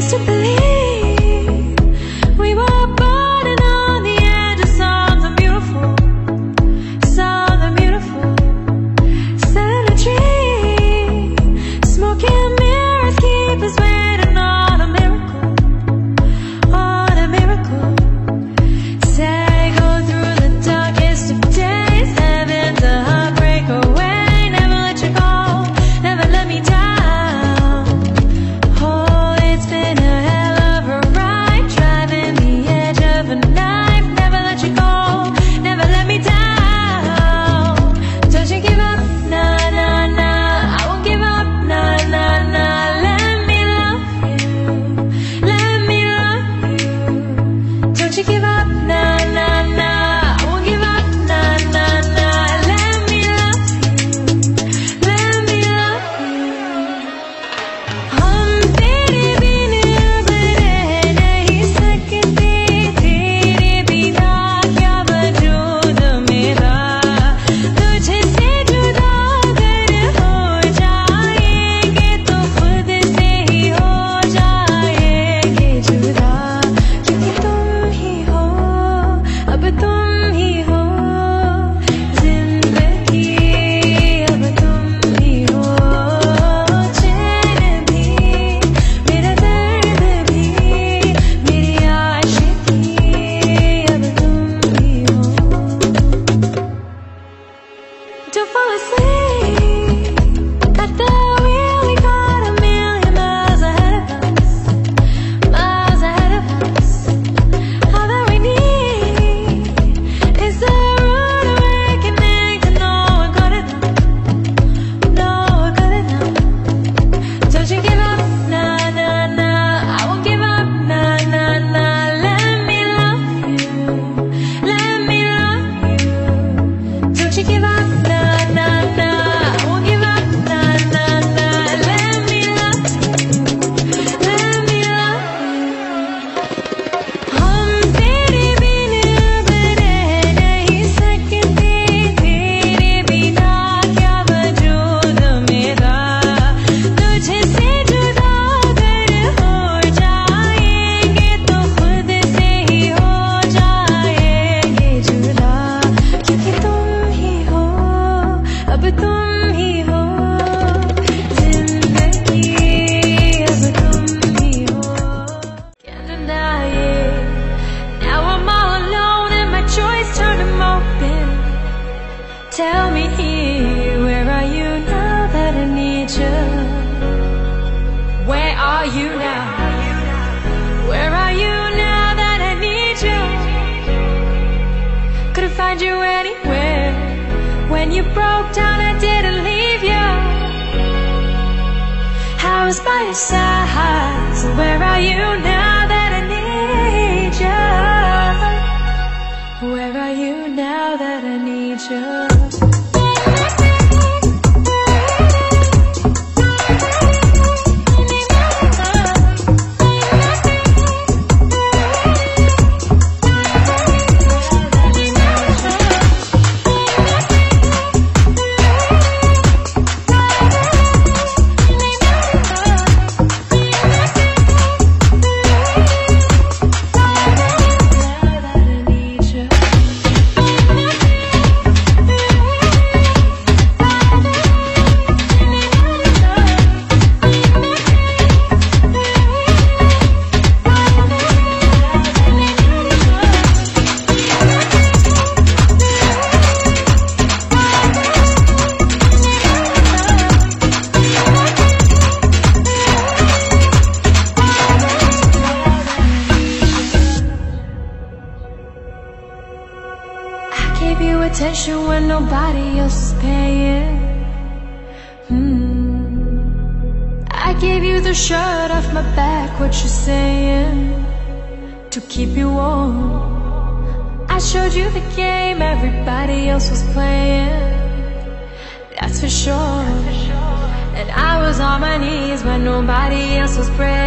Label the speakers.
Speaker 1: used to believe we were burning on the edge of something beautiful, something beautiful. Set a dream, smoking mirrors keep us waiting on a miracle, on a miracle. Say go through the darkest of days, heaven's a heartbreak away. Never let you go, never let me down. Oh, it's been a hell of a ride, driving the edge of a knife. Never let you go, never let me down. Don't you give up, nah, nah, nah. I won't give up, nah, nah, nah. Let me love you, let me love you. Don't you give up, nah, nah, nah. I won't give up, nah, nah, nah. Let me love you, let me love you. हम तेरे बिन अब रह नहीं सकते, तेरे बिना क्या वजूद मेरा। तुझसे जुदा अगर हो जाएंगे तो खुद से ही हो जाएंगे जुदा, क्योंकि तुम ही हो, अब तुम ही हो जिंदगी, अब तुम ही हो। चैन भी, मेरा दर्द भी, मेरी आशिकी, अब तुम ही हो। Don't fall asleep at the wheel, we got a million miles ahead of us, miles ahead of us. All that we need is the road awakening to know we're good enough, know we're good enough. Don't you give up, nah, nah, nah. I won't give up, nah, nah, nah. Let me love you, let me love you. Don't you give up, nah, nah, nah. I won't give up, nah, nah, nah. Let me love you, let me love you. हम तेरे बिन अब रह नहीं सकते, तेरे बिना क्या वजूद मेरा। तुझसे जुदा अगर हो जाएंगे तो खुद से ही हो जाएंगे जुदा, क्योंकि तुम ही हो, अब तुम ही हो जिंदगी, अब तुम ही हो। Can't deny it. Now I'm all alone and my choice turned them open. Tell me, where are you now that I need you? Where are you now? Where are you now that I need you? Couldn't find you anywhere. When you broke down, I didn't leave you. I was by your side. So where are you now that I need you? Where are you now that I need you? Gave you attention when nobody else is paying. I gave you the shirt off my back, what you saying? To keep you warm. I showed you the game everybody else was playing, that's for sure. And I was on my knees when nobody else was praying.